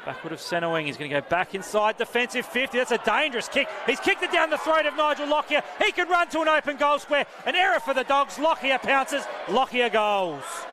Backward of centre wing. He's going to go back inside defensive 50. That's a dangerous kick. He's kicked it down the throat of Nigel Lockyer. He can run to an open goal square. An error for the Dogs. Lockyer pounces. Lockyer goals.